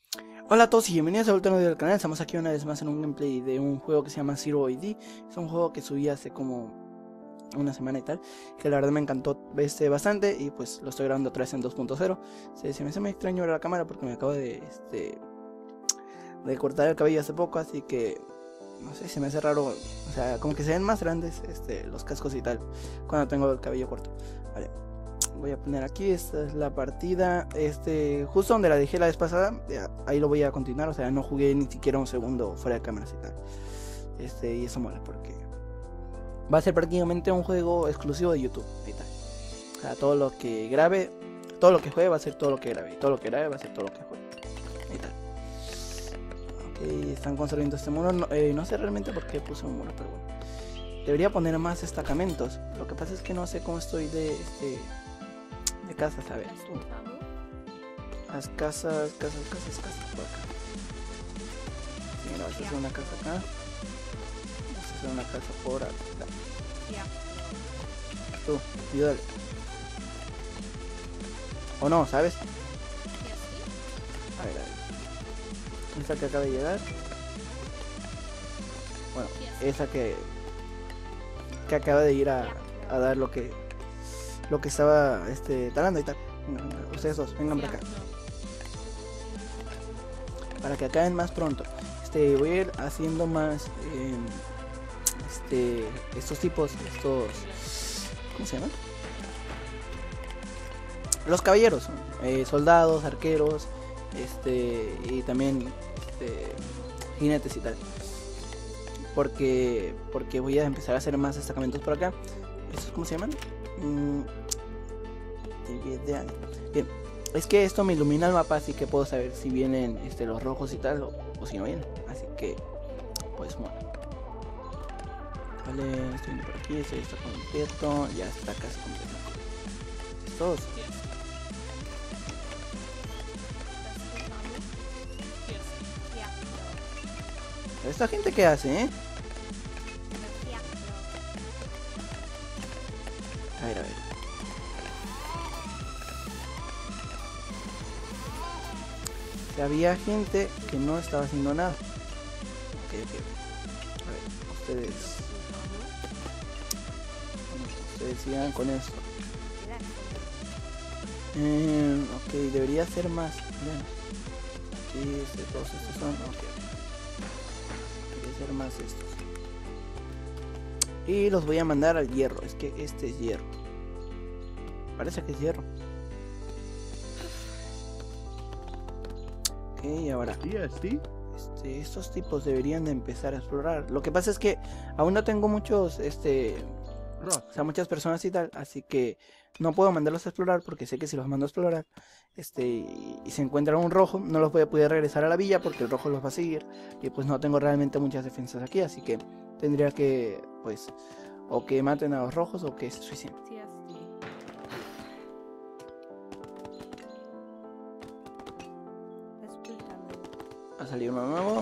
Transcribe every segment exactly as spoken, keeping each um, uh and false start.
Hola a todos y bienvenidos a otro video del canal. Estamos aquí una vez más en un gameplay de un juego que se llama Zero A D. Es un juego que subí hace como una semana y tal, que la verdad me encantó este, bastante, y pues lo estoy grabando otra vez en dos punto cero. Se, se me hace muy extraño ver la cámara porque me acabo de, este, de cortar el cabello hace poco, así que no sé, se me hace raro. O sea, como que se ven más grandes este, los cascos y tal cuando tengo el cabello corto. Vale. Voy a poner aquí, esta es la partida, este, justo donde la dejé la vez pasada, ya, ahí lo voy a continuar. O sea, no jugué ni siquiera un segundo fuera de cámaras y tal, este, y eso mola porque va a ser prácticamente un juego exclusivo de YouTube y tal. O sea, todo lo que grabe, todo lo que juegue va a ser todo lo que grabe, y todo lo que grabe va a ser todo lo que juegue y tal. Ok, están construyendo este muro, no, eh, no sé realmente por qué puse un muro, pero bueno. Debería poner más destacamentos, lo que pasa es que no sé cómo estoy de, este... de casas, a ver. Uh. Las casas, casas, casas, casas por acá. Sí, mira, vas a hacer una casa acá. Vas a hacer una casa por acá. Tú, ayúdale. O no, ¿sabes? A ver, a ver. Esa que acaba de llegar. Bueno, esa que que acaba de ir a, a dar lo que lo que estaba este talando y tal. Ustedes dos, vengan para acá. Para que acaben más pronto. Este, voy a ir haciendo más eh, este, estos tipos, estos, ¿cómo se llaman? Los caballeros, eh, soldados, arqueros, este, y también este, jinetes y tal. Porque, porque voy a empezar a hacer más destacamentos por acá. ¿Estos cómo se llaman? Mm, Bien, es que esto me ilumina el mapa, así que puedo saber si vienen este, los rojos y tal, o, o si no vienen. Así que, pues bueno. Vale, estoy viendo por aquí, esto ya está completo, ya está casi completo. Estos. ¿Esta gente qué hace, eh? A ver, a ver. Había gente que no estaba haciendo nada. Ok, ok. A ver, ustedes. Ustedes sigan con esto. Eh, ok, debería ser más. Bueno, aquí este, todos estos son. Ok. Debería ser más estos. Y los voy a mandar al hierro. Es que este es hierro. Parece que es hierro. Ok, ahora este, estos tipos deberían de empezar a explorar. Lo que pasa es que aún no tengo muchos, este, o sea, muchas personas y tal, así que no puedo mandarlos a explorar porque sé que si los mando a explorar, este, y, y se encuentran un rojo, no los voy a poder regresar a la villa porque el rojo los va a seguir y pues no tengo realmente muchas defensas aquí, así que tendría que, pues, o que maten a los rojos o que se suiciden. Va a salir uno nuevo.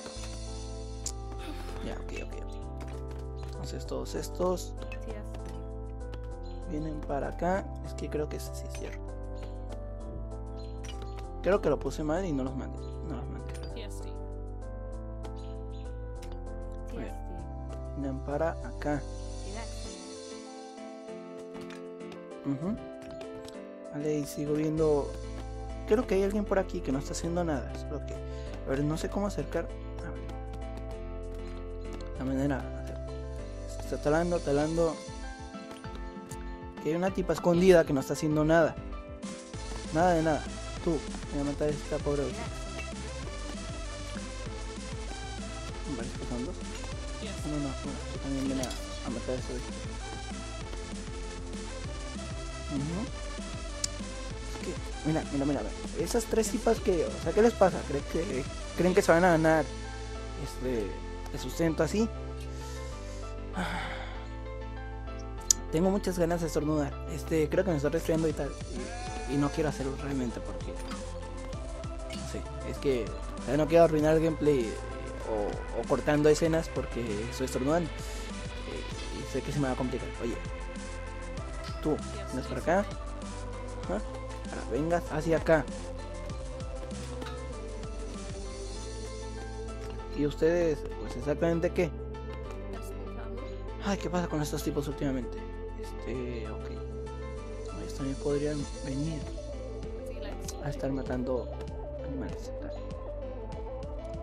Ya, ok, ok, ok. Entonces todos estos vienen para acá. Es que creo que ese sí es hierro. Creo que lo puse mal y no los mandé. No los mandé. A ver. Vienen para acá. Uh-huh. Vale, y sigo viendo. Creo que hay alguien por aquí que no está haciendo nada. Solo que, a ver, no sé cómo acercar. A ver. La manera. Se está talando, talando. Que hay una tipa escondida que no está haciendo nada. Nada de nada. Tú, voy a matar a esta pobre. Vale, estos son dos. No, no, no. Tú también ven a, a matar a esta vez. Uh-huh. Mira, mira, mira, esas tres tipas que, o sea, ¿qué les pasa? ¿Creen que, creen que se van a ganar este, el sustento así? Tengo muchas ganas de estornudar. Este, creo que me estoy resfriando y tal. Y, y no quiero hacerlo realmente porque, no sé, es que o sea, no quiero arruinar el gameplay o, o cortando escenas porque estoy estornudando. Eh, y sé que se me va a complicar. Oye, tú, ¿vienes para acá? ¿Ah? Ahora vengas hacia acá. aquí ustedes, pues exactamente qué. Ay, ¿qué pasa con estos tipos últimamente? Este, ok. Ellos también podrían venir a estar matando animales. Tal. Ok.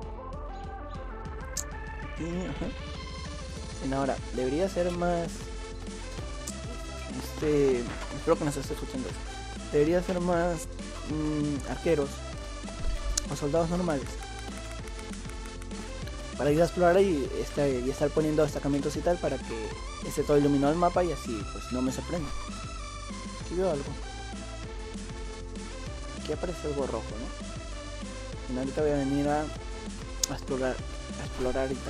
Y, ajá. Bien, ahora, debería ser más... Este... Espero que no se esté escuchando eso. Debería ser más... Mmm, arqueros. O soldados normales. Para ir a explorar y, este, y estar poniendo destacamentos y tal para que esté todo iluminado el mapa y así pues no me sorprenda. Aquí veo algo. Aquí aparece algo rojo, ¿no? Y ahorita voy a venir a, a explorar, a explorar y tal.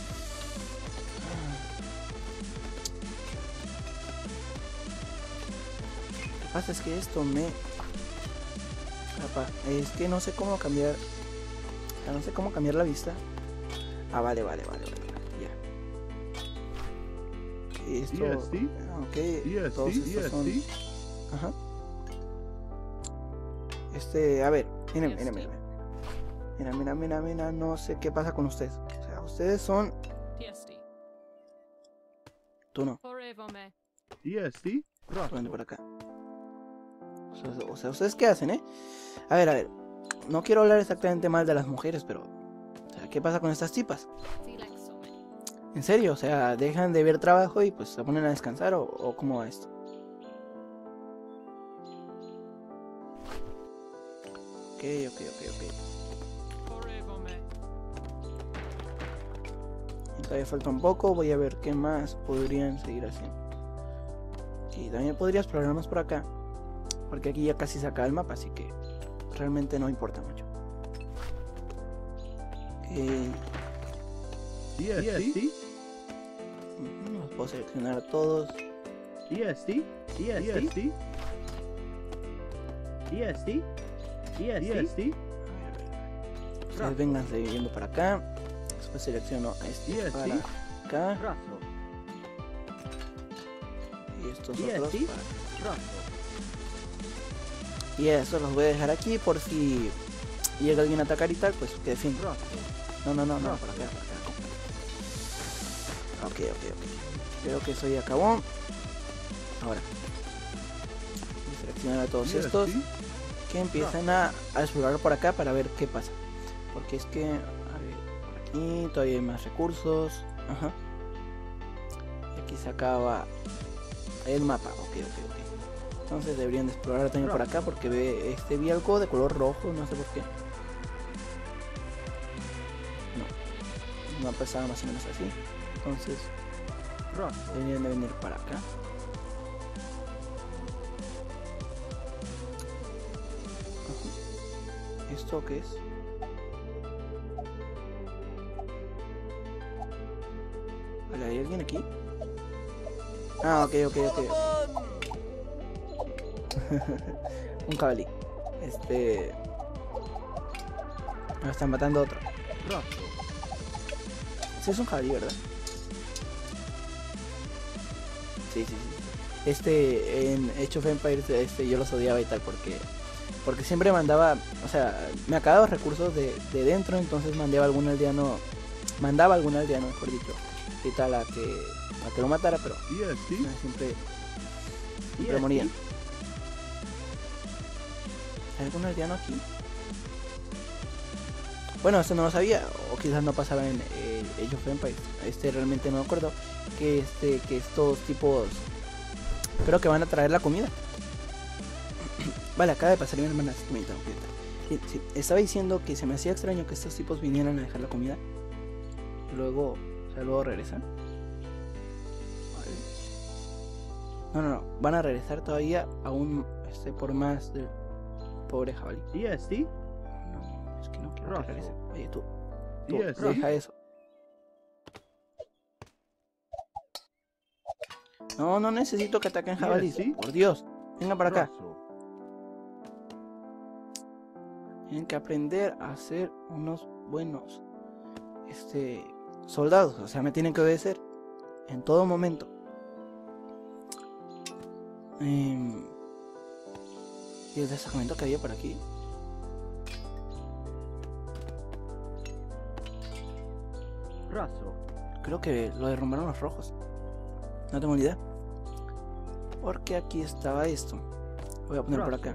Lo que pasa es que esto me... Es que no sé cómo cambiar... O sea, no sé cómo cambiar la vista. Ah, vale, vale, vale, vale, ya. Esto... E S D? Ok, E S D, todos estos son... E S D. Ajá. Este, a ver, miren, miren, miren. Mira, mira, mira, mira, no sé qué pasa con ustedes. O sea, ustedes son... Tú no. E S D? Tú vente por acá. O sea, o sea, ¿ustedes qué hacen, eh? A ver, a ver. No quiero hablar exactamente mal de las mujeres, pero... O sea, ¿qué pasa con estas tipas? En serio, o sea, dejan de ver trabajo y pues se ponen a descansar o, o cómo va esto. Ok, ok, ok, ok. Y todavía falta un poco, voy a ver qué más podrían seguir haciendo. Y también podría explorar más por acá, porque aquí ya casi se acaba el mapa, así que realmente no importa mucho. Ok. E S D? Los puedo seleccionar a todos. E S D? E S D? E S D? E S D? Ustedes vengan yendo para acá. Después selecciono a este para acá. Y estos otros para acá. Y eso los voy a dejar aquí por si llega alguien a atacar y tal, pues que fin. No, no, no, no, para acá, para acá. Ok, ok, ok. Creo que eso ya acabó. Ahora. Voy a seleccionar a todos estos que empiezan a, a explorar por acá para ver qué pasa. Porque es que, a ver, por aquí todavía hay más recursos. Ajá. Y aquí se acaba el mapa. Ok, ok, ok. Entonces deberían de explorar también por acá porque ve, este vi algo de color rojo, no sé por qué. No. El mapa estaba más o menos así. Entonces deberían de venir para acá. Ajá. ¿Esto qué es? Vale, ¿hay alguien aquí? Ah, ok, ok, ok. Un jabalí. Este... Me están matando otro. Sí, es un jabalí, ¿verdad? Sí, sí, sí. Este, en Age of Empires, este, yo los odiaba y tal porque... Porque siempre mandaba... O sea, me acababa los recursos de, de dentro, entonces mandaba algún aldeano... Mandaba algún aldeano, mejor dicho. Y tal, a que... A que lo matara, pero... Siempre... Siempre morían. ¿Hay algún aldeano aquí? Bueno, esto no lo sabía, o quizás no pasaba en eh, Age of Empires. Este realmente no me acuerdo que este que estos tipos creo que van a traer la comida. Vale, acaba de pasar mi hermana, así que me tengo que ir. Sí, sí, estaba diciendo que se me hacía extraño que estos tipos vinieran a dejar la comida y luego, o sea, luego regresan. Vale. No, no, no, van a regresar todavía aún este por más del pobre jabalí. E S D? No, es que no quiero que regrese. Oye, tú, tú E S D? deja eso. No, no necesito que ataquen jabalíes. ¿Sí? Por Dios, venga para acá. Tienen que aprender a ser unos buenos este, soldados. O sea, me tienen que obedecer en todo momento. Eh, ¿Y el destacamento que había por aquí? Raso. Creo que lo derrumbaron los rojos. No tengo ni idea. Porque aquí estaba esto. Voy a poner por acá.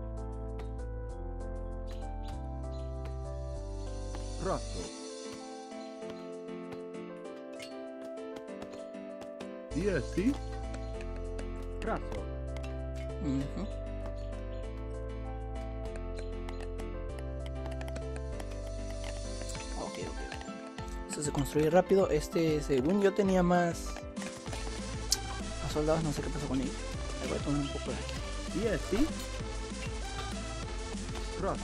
Raso. D S T. Raso. Ujú. Ok, ok, ok. Esto se construye rápido. Este, según yo, tenía más, más soldados. No sé qué pasó con ellos. Le voy a tomar un poco de aquí. D S T. Raso.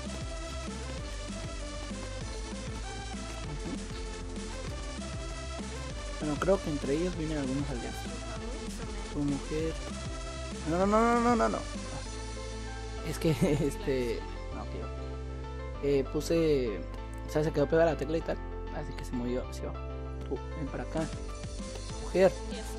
Bueno, creo que entre ellos vienen algunos aldeanos. Tu mujer. No, no, no, no, no, no, no. Es que este. No, ok, ok. Eh, puse. O sea, se quedó pegada la tecla y tal. Así que se movió hacia abajo. Tú, ven para acá. Mujer.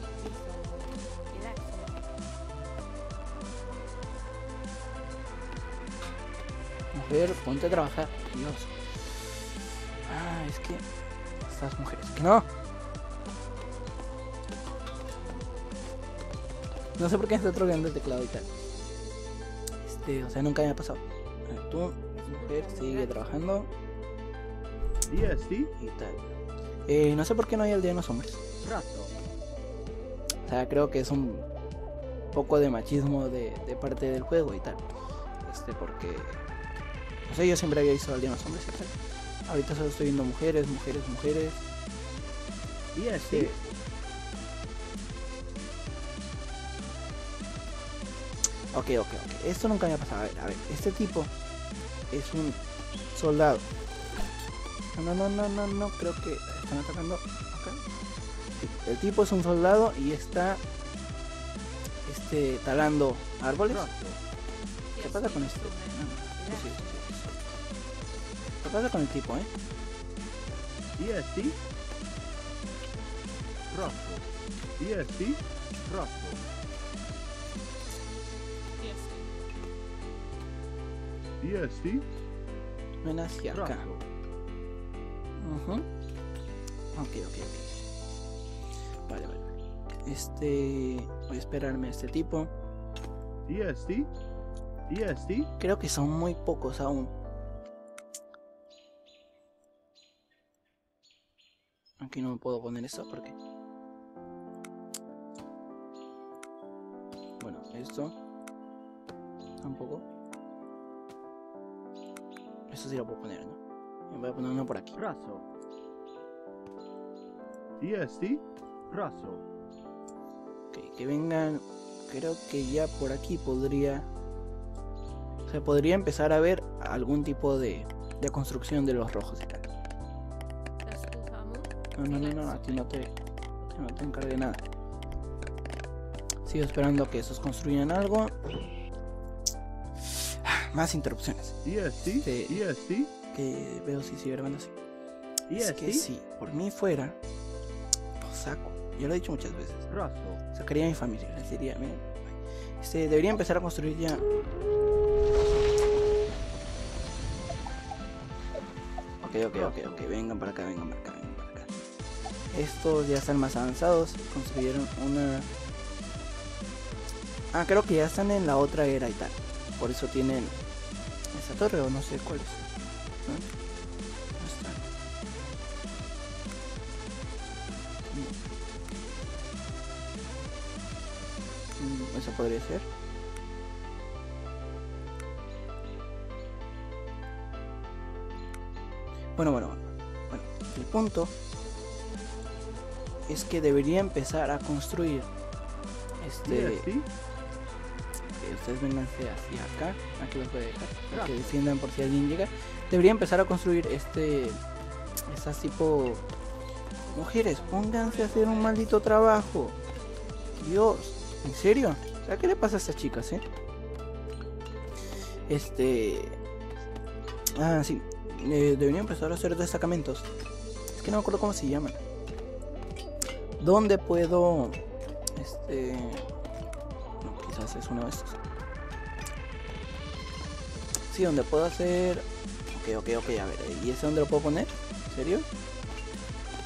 Mujer, ponte a trabajar. Dios. Ah, es que. Estas mujeres. Que no. No sé por qué está troleando el teclado y tal. Este, o sea, nunca me ha pasado. A ver, tú, mujer, sigue trabajando D S T. y tal. Eh, no sé por qué no hay aldeanos hombres. Raso. O sea, creo que es un poco de machismo de, de parte del juego y tal. Este, porque. No sé, yo siempre había visto aldeanos hombres y tal. Ahorita solo estoy viendo mujeres, mujeres, mujeres. D S Sí. T. Ok, ok, ok. Esto nunca me ha pasado. A ver, a ver. Este tipo es un soldado. No, no, no, no, no. Creo que están atacando acá. Sí, el tipo es un soldado y está este talando árboles. Raso. ¿Qué pasa con esto? Ah, sí, sí, sí, sí. ¿Qué pasa con el tipo, eh? D S T. Raso. D S T. Raso. D S T. Ven hacia acá. Raso. Ujú. Ok, ok, ok. Vale, vale. Este. Voy a esperarme a este tipo. D S T. D S T. Creo que son muy pocos aún. Aquí no me puedo poner eso porque. Bueno, esto. Tampoco. Eso sí lo puedo poner, ¿no? Me voy a poner uno por aquí. Raso. D S T. Raso. Ok, que vengan. Creo que ya por aquí podría. Se podría empezar a ver algún tipo de, de construcción de los rojos y tal. No, no, no, no, a ti no te, que no te encargue nada. Sigo esperando a que esos construyan algo. Más interrupciones. D S T. Sí. D S T. Que veo si sigue grabando así. D Es S que T. si por mí fuera, lo saco. Yo lo he dicho muchas veces. Raso. Sacaría a mi familia. Les diría, miren, este, debería empezar a construir ya. Ok, ok, ok, ok. Vengan para acá, vengan para acá, vengan para acá. Estos ya están más avanzados. Construyeron una. Ah, creo que ya están en la otra era y tal. Por eso tienen esa torre o no sé cuál es. ¿No? No está. Mm, eso podría ser. Bueno, bueno, bueno. Bueno, el punto es que debería empezar a construir este. D S T. Que ustedes vénganse hacia acá. Aquí los voy a dejar para que defiendan por si alguien llega. Debería empezar a construir este. Estas tipo. Mujeres, pónganse a hacer un maldito trabajo. Dios, ¿en serio? O sea, ¿qué le pasa a estas chicas, eh? Este. Ah, sí. Eh, debería empezar a hacer destacamentos. Es que no me acuerdo cómo se llaman. ¿Dónde puedo. Este. No, quizás es uno de estos. Sí, donde puedo hacer. Ok, ok, ok, a ver. ¿Y ese dónde lo puedo poner? ¿En serio?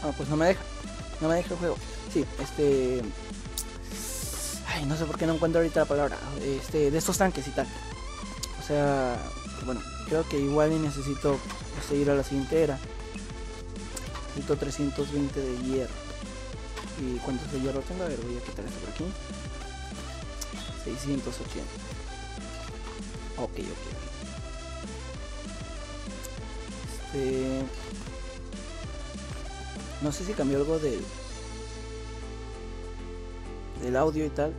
Ah, pues no me deja. No me deja el juego. Sí, este... Ay, no sé por qué no encuentro ahorita la palabra. Este, de estos tanques y tal. O sea, bueno, creo que igual y necesito seguir a la siguiente era. Necesito trescientos veinte de hierro. ¿Y cuántos de hierro tengo? A ver, voy a quitar esto por aquí. seiscientos ochenta. Ok, ok. Este... No sé si cambió algo del... del audio y tal.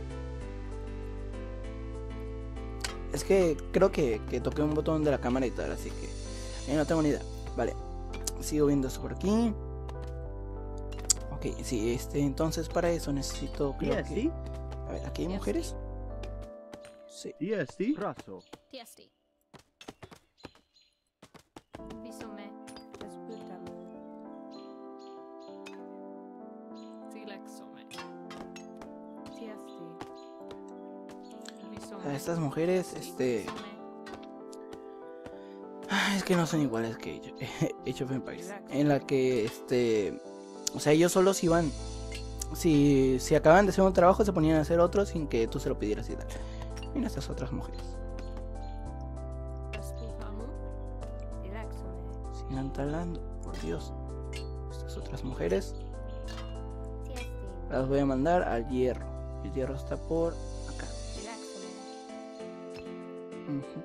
Es que creo que, que toqué un botón de la cámara y tal, así que eh, no tengo ni idea. Vale, sigo viendo esto por aquí. Ok, sí, este, entonces para eso necesito, creo T S que... D? A ver, ¿aquí hay mujeres? Sí. T S D? Raso. T S D. Visome. Resputame. Silexome. T S D. A estas mujeres, este... ah, es que no son iguales que Age of Empires. En la que, este... o sea, ellos solos iban... Si, si acaban de hacer un trabajo, se ponían a hacer otro sin que tú se lo pidieras y tal. Mira estas otras mujeres. Sigan talando, por Dios. Estas otras mujeres las voy a mandar al hierro. El hierro está por acá. Uh-huh.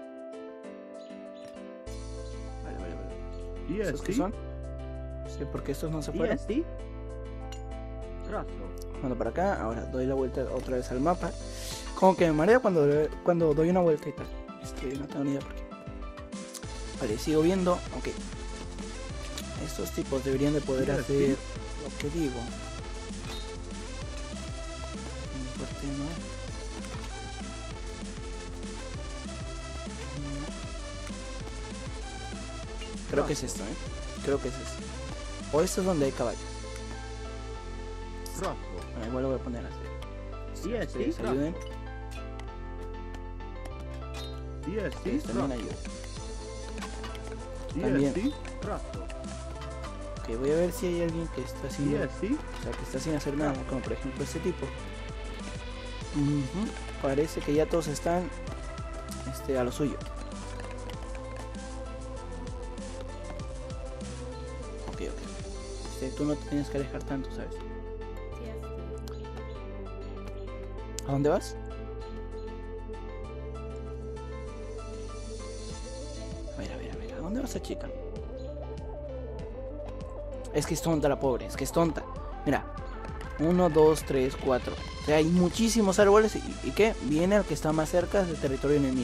Vale, vale, vale. ¿Estos qué son? Sí, porque estos no se fueron. T S D? Raso. Mando para acá, ahora doy la vuelta otra vez al mapa. Como que me marea cuando, cuando doy una vuelta y tal. Este, no tengo ni idea por qué. Vale, sigo viendo. Ok. Estos tipos deberían de poder Mira, hacer sí. lo que digo. ¿Por qué no? Creo que es esto, ¿eh? Creo que es esto. O esto es donde hay caballos. Raso. Bueno, igual lo voy a poner así. T S D? Ustedes ayuden. T S D? Ustedes también ayuden. T También. S D? Raso. Ok, voy a ver si hay alguien que está haciendo... T S D? O sea, que está sin hacer nada, como por ejemplo este tipo. Ujú. Parece que ya todos están este, a lo suyo. Ok, ok. Este, tú no te tienes que alejar tanto, ¿sabes? ¿A dónde vas? A ver, a ver, a ver. ¿A dónde va esa chica? Es que es tonta la pobre, es que es tonta. Mira. Uno, dos, tres, cuatro. O sea, hay muchísimos árboles. ¿Y, y qué? Viene el que está más cerca del territorio enemigo.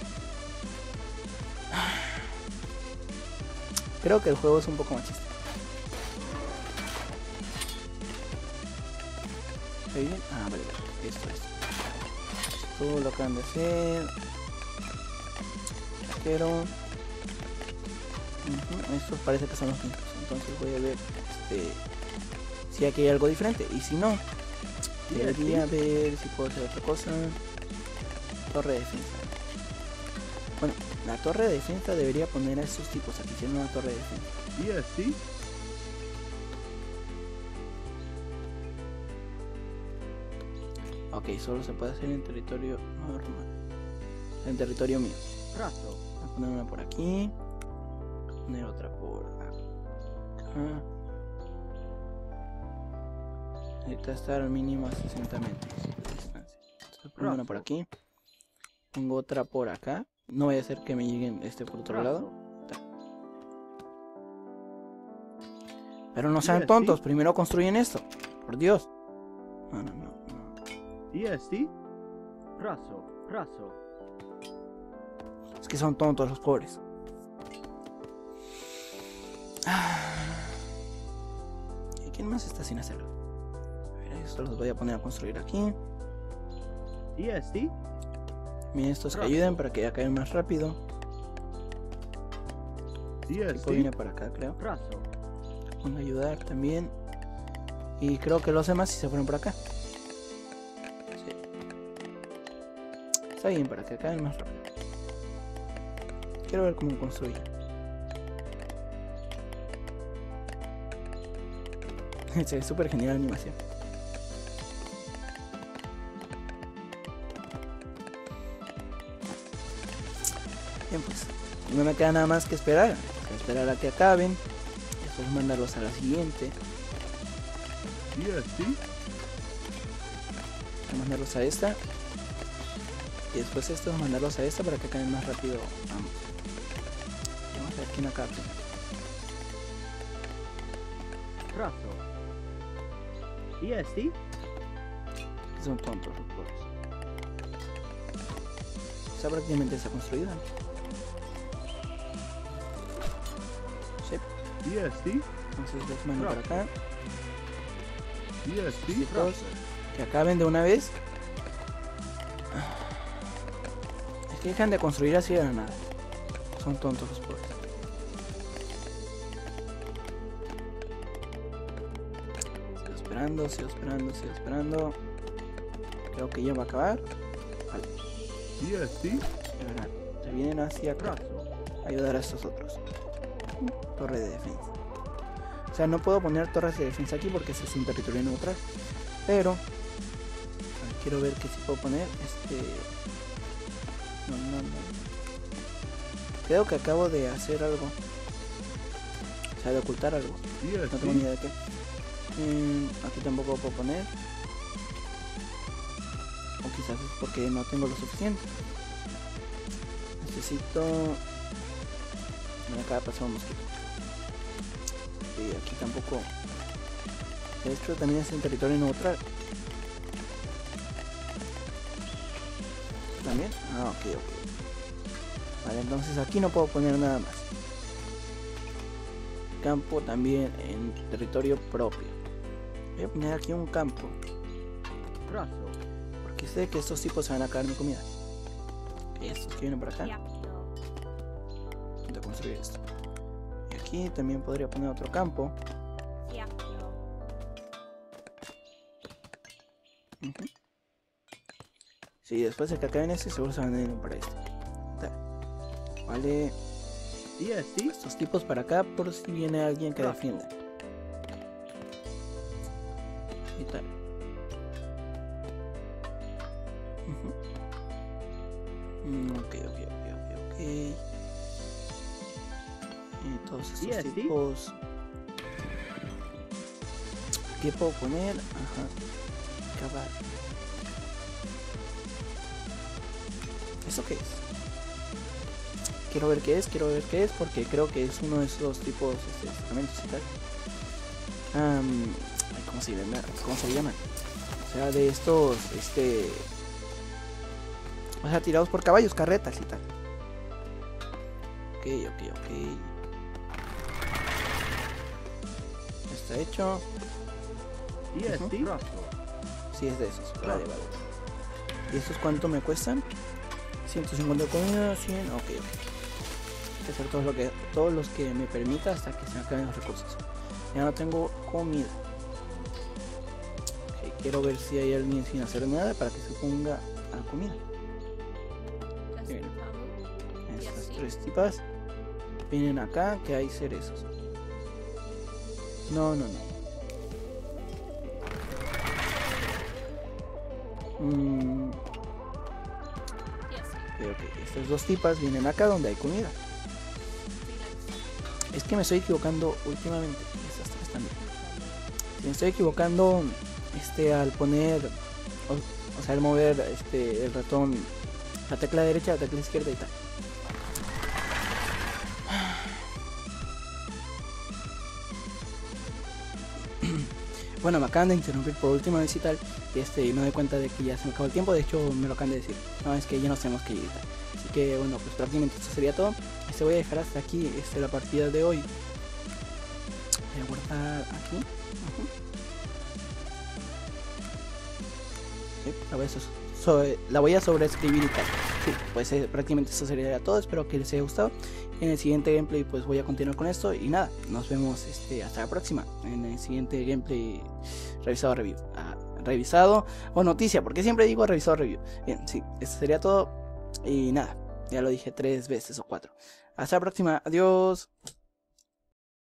Creo que el juego es un poco machista. ¿Está bien? Ah, vale, vale. Esto es. Esto lo acaban de hacer. Quiero. Uh-huh. Estos parece que son los mismos. Entonces voy a ver este, si aquí hay algo diferente. Y si no, debería ver si puedo hacer otra cosa. Torre de defensa. Bueno, la torre de defensa debería poner a esos tipos aquí. Tiene una torre de defensa. T S D? Ok, solo se puede hacer en territorio normal. En territorio mío. Raso. Voy a poner una por aquí. Voy a poner otra por acá. Necesita estar al mínimo a sesenta metros de distancia. Entonces pongo una por aquí. Pongo otra por acá. No vaya a ser que me lleguen este por otro lado. Pero no sean tontos, primero construyen esto. Por Dios. No, no, no, no. T S D? Raso. Raso. Es que son tontos los pobres. ¿Y quién más está sin hacerlo? A ver, esto los voy a poner a construir aquí. T S D? Miren, estos que ayuden para que ya caigan más rápido. T El S tipo D? viene para acá, creo. Raso. Van a ayudar también. Y creo que los demás sí se fueron por acá. Sí. Está bien, para que caigan más rápido. Quiero ver cómo construye. Se ve súper genial la animación. Bien, pues no me queda nada más que esperar. Esperar a que acaben. Después mandarlos a la siguiente. Sí, sí. Mandarlos a esta. Y después estos mandarlos a esta para que acaben más rápido ambos. Vamos a ver quién acaba primero. Trazo. Sí, sí. Son tontos los pobres. O sea, prácticamente está construida. Sí. Sí, sí. Entonces los mando para acá. Sí, sí. Estos, que acaben de una vez. Es que dejan de construir así de la nada. Son tontos los pobres. Sigo esperando, sigo esperando, sigo esperando. Creo que ya va a acabar. Vale. Sí, sí. Y ahora se vienen hacia acá a ayudar a estos otros. Torre de defensa. O sea, no puedo poner torres de defensa aquí porque este es un territorio neutral. Pero quiero ver que si puedo poner este. No, no, no. Creo que acabo de hacer algo. O sea, de ocultar algo. Sí, No tengo ni idea de qué. Mm, aquí tampoco puedo poner. O quizás es porque no tengo lo suficiente. Necesito. Me acaba de pasar un mosquito. Y aquí tampoco. De hecho también es en territorio neutral. También. Ah, ok, ok. Vale, entonces aquí no puedo poner nada más. Campo también en territorio propio. Voy a poner aquí un campo. Trazo. Porque sé que estos tipos se van a acabar mi comida. Ok, estos que vienen por acá. Diablo. Voy a construir esto. Y aquí también podría poner otro campo. Diablo. Ujú. Sí, después de que acaben este, seguro se van a ir para este. Tal. Vale. Sí, sí. Estos tipos para acá por si viene alguien que defienda. Y tal. Ujú. Mm, ok, ok, ok, ok, ok. Y todos estos Sí, así. tipos. ¿Qué puedo poner? Ajá. Acabar. ¿Eso qué es? Quiero ver qué es, quiero ver qué es, porque creo que es uno de esos tipos este, estamentos y tal. Um, ¿Cómo se llama? ¿Cómo se llaman? O sea, de estos, este... O sea, tirados por caballos, carretas y tal. Ok, ok, ok. Está hecho. Sí, Ujú. sí. Trazo. Sí, es de esos. Vale, vale. ¿Y estos cuánto me cuestan? ciento cincuenta de comida, cien. Ok, ok. Hay que hacer todo lo que, todos los que me permita hasta que se me acaben los recursos. Ya no tengo comida. Ok, quiero ver si hay alguien sin hacer nada para que se ponga a comida. Bien. Estas tres tipas vienen acá, que hay cerezos. No, no, no. Mm, ok, ok. Estas dos tipas vienen acá donde hay comida. Es que me estoy equivocando últimamente. Estas tres también. Si me estoy equivocando este al poner o, o sea al mover este el ratón, la tecla derecha, la tecla izquierda y tal. Bueno, me acaban de interrumpir por última vez y tal. Y este, y me doy cuenta de que ya se me acabó el tiempo. De hecho, me lo acaban de decir. No, es que ya nos tenemos que ir y tal. Así que bueno, pues prácticamente esto sería todo. Este, voy a dejar hasta aquí este, la partida de hoy. Voy a guardar aquí. Uh-huh. Sí, la, voy a so so la voy a sobreescribir y tal. Sí, pues eh, prácticamente esto sería todo. Espero que les haya gustado. En el siguiente gameplay pues voy a continuar con esto. Y nada, nos vemos este, hasta la próxima. En el siguiente gameplay revisado review. Ah, revisado o noticia, porque siempre digo revisado review. Bien, sí, esto sería todo. Y nada, ya lo dije tres veces o cuatro. Hasta la próxima, adiós.